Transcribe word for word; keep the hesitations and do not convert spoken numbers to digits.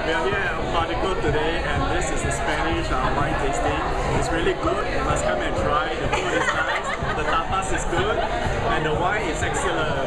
We are here at Oompathicos today, and this is the Spanish uh, wine tasting. It's really good. You must come and try. The food is nice, the tapas is good, and the wine is excellent.